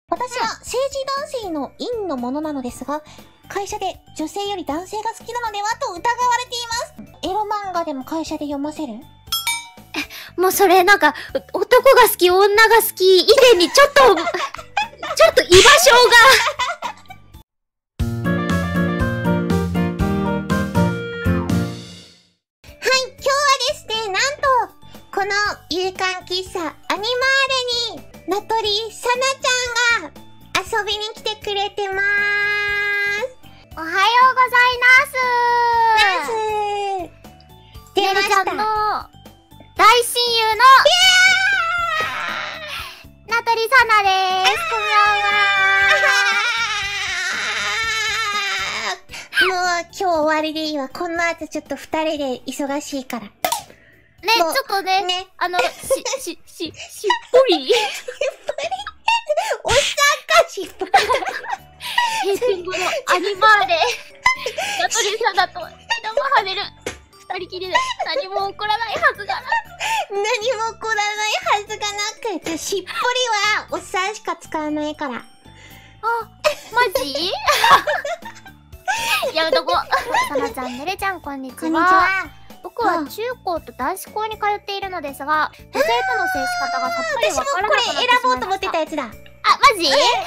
私は政治男性の院のものなのですが、会社で女性より男性が好きなのではと疑われています。エロ漫画でも会社で読ませる？ もうそれなんか、男が好き、女が好き以前にちょっと居場所が。 この夕刊喫茶アニマーレに名取さなちゃんが遊びに来てくれてまーす。 おはようございます。 出ました。 ねるちゃんの大親友の名取さなでーす。こんばんは。もう今日終わりでいいわ。この後ちょっと二人で忙しいから。 ね、ちょっとね、しっぽり。 おっさんか、しっぽり。 閉店後のアニマーレ。名取さなと、ひなまはねる。二人きりで何も起こらないはずがなく。 何も起こらないはずがなく。しっぽりは、おっさんしか使わないから。 あ、マジやめとこ。さなちゃん、ねるちゃん、こんにちは。 こんにちは。 僕は中高と男子校に通っているのですが、女性との接し方がさっぱりわからなくなってしまいました。 私もこれ選ぼうと思ってたやつだ。 あ、マジ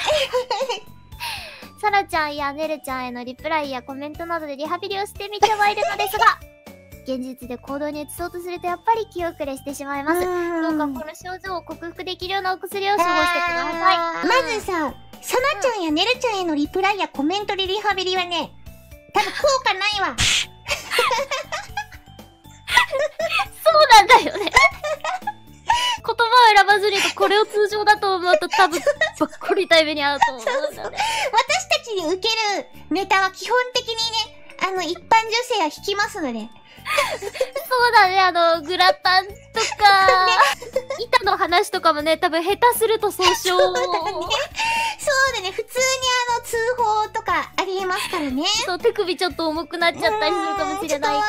さなちゃんやねるちゃんへのリプライやコメントなどでリハビリをしてみてはいるのですが、現実で行動に移そうとするとやっぱり気遅れしてしまいます。どうかこの症状を克服できるようなお薬を処方してください。 まずさ、さなちゃんやねるちゃんへのリプライやコメントでリハビリはね、多分効果ないわ。 そうなんだよね。言葉を選ばずにこれを通常だと思うと多分ばっこり痛い目に遭うと思うんだね。 私たちに受けるネタは基本的にね、一般女性は引きますので。 そうだね、グラタンとか、板の話とかもね、多分下手すると訴訟。そうだね、普通に通報とかありえますからね。 そう、手首ちょっと重くなっちゃったりするかもしれないから。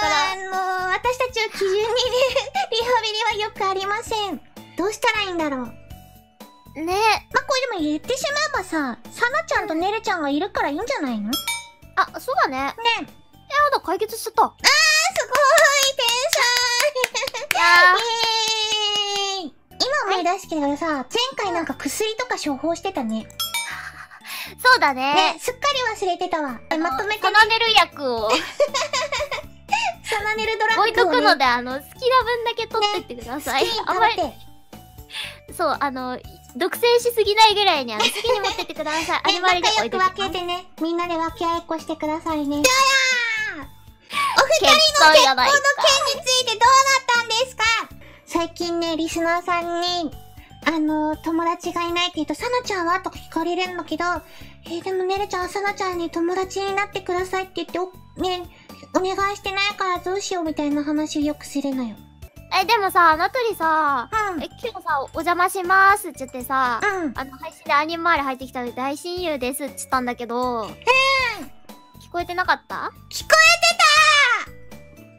私たちを基準にね、リハビリはよくありません。どうしたらいいんだろう。 ね。 ま、これでも言ってしまえばさ、さなちゃんとねるちゃんがいるからいいんじゃないの？ あ、そうだね。 ね。 やだ、解決しちゃった。 すごい天才今思い出したけどさ、前回なんか薬とか処方してたね。 そうだね。 ね、すっかり忘れてたわ。まとめてね。 サナネル薬を。 サナネルドラッグを、ね。 置いとくので、好きな分だけ取ってってください。あんまり。そう、独占しすぎないぐらいに、好きに持ってってください。アニマルで置いときます。 仲良く分けてね。みんなで分け合いっこしてくださいね。じゃあお二人の結婚の件についてどうなったんですか？最近ね、リスナーさんに、友達がいないって言うと、さなちゃんはとか聞かれるんだけど、でもねるちゃん、さなちゃんに友達になってくださいって言って、お願いしてないからどうしようみたいな話をよくするのよ。 でもさ、名取さ、今日さ、お邪魔しますって言ってさ、配信でアニマール入ってきた大親友ですって言ったんだけど、聞こえてなかった？ 聞こえ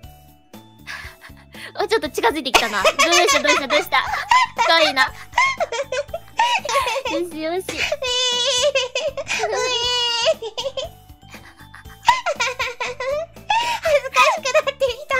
てたちょっと近づいてきたな。どうしたかわいいな。よしよし。 恥ずかしくなってきた。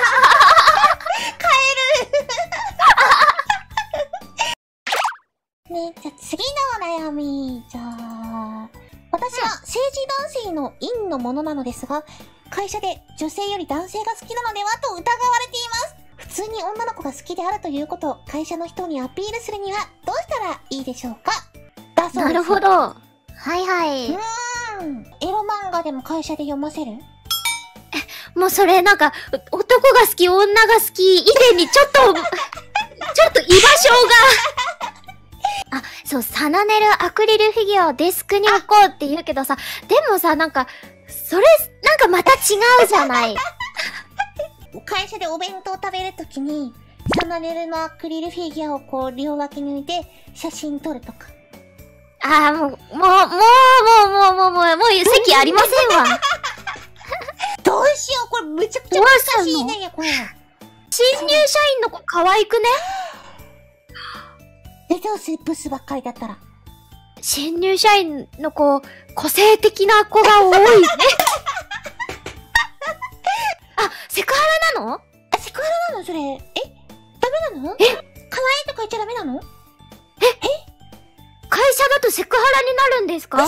ね、じゃあ次のお悩み。じゃあ、私は政治男性の院のものなのですが、会社で女性より男性が好きなのではと疑われています。普通に女の子が好きであるということを会社の人にアピールするにはどうしたらいいでしょうか？だそうです。 なるほど。はいはい。 エロ漫画でも会社で読ませる？ もうそれなんか、男が好き、女が好き以前にちょっと居場所が。あ、そう、サナネルアクリルフィギュアをデスクに置こうって言うけどさ、でもさ、なんか、それ、なんかまた違うじゃない。 会社でお弁当食べるときに、サナネルのアクリルフィギュアをこう両脇に置いて写真撮るとか。 ああ、もう席ありませんわ。 どうしよう、これめちゃくちゃ難しいね、これ。 新入社員の子可愛くね？ どうする？ブスばっかりだったら。 新入社員の子、個性的な子が多いね。あ、セクハラなの？ あ、セクハラなのそれ。ダメなの？可愛いとか言っちゃダメなの？ 会社だとセクハラになるんですか？ そんな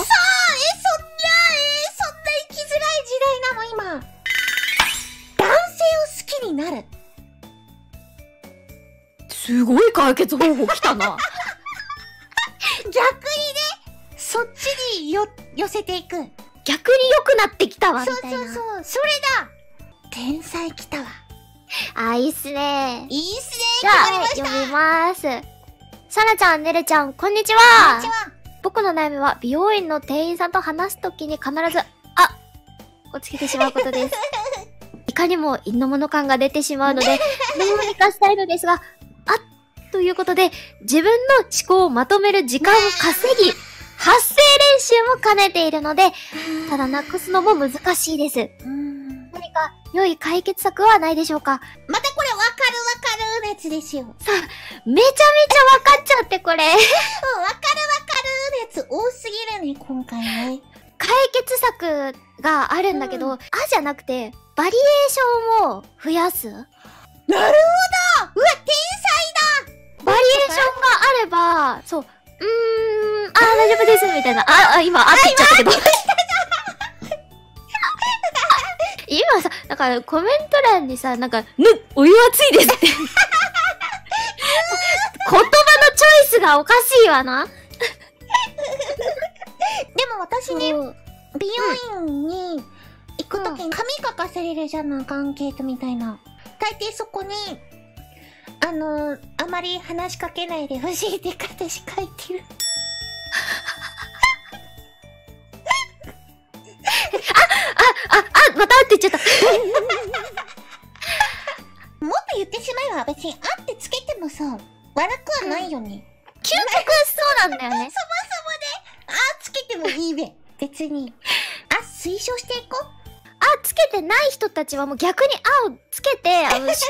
生きづらい時代なの今。男性を好きになる。 すごい解決方法来たな。 逆にね、そっちに寄せていく。 逆に良くなってきたわ、みたいな。 そう。それだ。天才来たわ。 あ、いいっすね。 いいっすね。 じゃあ、読みまーす。さなちゃん、ねるちゃん、こんにちは。 こんにちは。 僕の悩みは、美容院の店員さんと話すときに必ず、をつけてしまうことです。いかにも陰の物感が出てしまうので、どうにかしたいのですが、ということで、自分の思考をまとめる時間を稼ぎ、発声練習も兼ねているので、ただなくすのも難しいです。何か良い解決策はないでしょうか？ またこれわかるのやつですよ。 めちゃめちゃわかっちゃってこれ。 わかるのやつ多すぎるね、今回ね。 解決策があるんだけど、じゃなくて、バリエーションを増やす？ なるほど！うわ、天才だ！ バリエーションがあれば、そう、大丈夫です、みたいな。今、って言っちゃったけど。今さ、なんか、コメント欄にさ、なんか、お湯熱いですって。言葉のチョイスがおかしいわな。 でも私ね、美容院に行くときに紙書かせれるじゃん、アンケートみたいな。大抵そこに、あまり話しかけないでほしいって私書いてる。 またって言っちゃった。 もっと言ってしまえば別にってつけてもさ、悪くはないよね。 究極そうなんだよね。 そもそもで、つけてもいいべ。別に。推奨していこう。 つけてない人たちはもう逆にをつけて、思考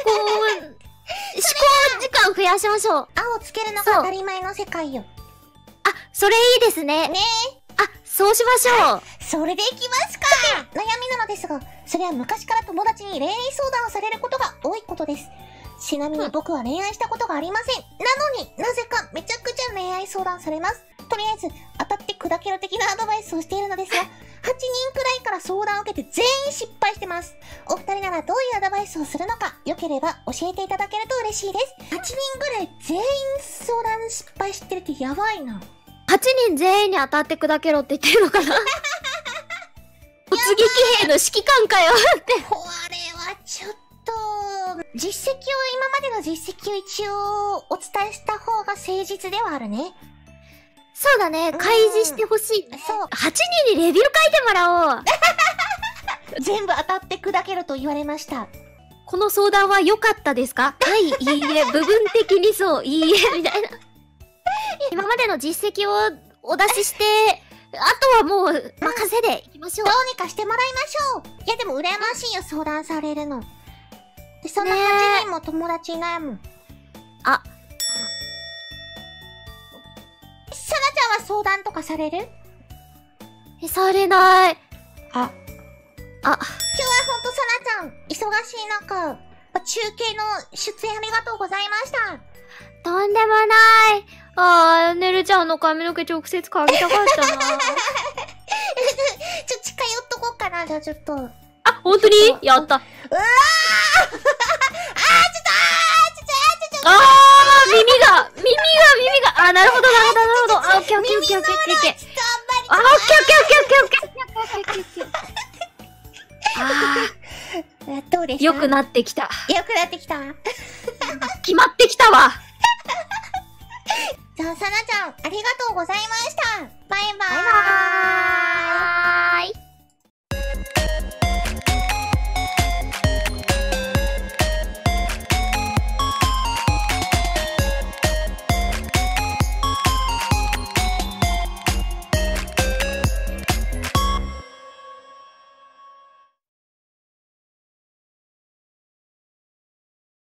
時間増やしましょう。 をつけるのが当たり前の世界よ。 それいいですね。 ねそうしましょう。 それでいきますか。悩みなのですが、それは昔から友達に恋愛相談をされることが多いことです。ちなみに僕は恋愛したことがありません。なのになぜかめちゃくちゃ恋愛相談されます。とりあえず、当たって砕けろ的なアドバイスをしているのですが、8人くらいから相談を受けて全員失敗してます。お二人ならどういうアドバイスをするのか、よければ教えていただけると嬉しいです。8人くらい全員相談失敗してるってやばいな。 8人全員に当たって砕けろって言ってるのかな。突撃兵の指揮官かよって。 これはちょっと、今までの実績を一応お伝えした方が誠実ではあるね。 そうだね、開示してほしい。 そう。 8人にレビュー書いてもらおう。 全部当たって砕けろと言われました。 この相談は良かったですか？はい、いいえ、部分的にそう、いいえ、みたいな。今までの実績をお出しして、あとはもう任せでいきましょう。 どうにかしてもらいましょう。いやでも羨ましいよ、相談されるの。で、そんな8人も友達いないもん。さなちゃんは相談とかされる？ されない。 今日はほんとさなちゃん、忙しい中、中継の出演ありがとうございました。 とんでもない。ねるちゃんの髪の毛直接嗅ぎたかったな。 近寄っとこうかな、じゃあちょっと。 ほんとに？やった。耳が、なるほど。オッケー。 どうでした？ 良くなってきた。決まってきたわ。 じゃあ、さなちゃん、ありがとうございました。バイバーイ。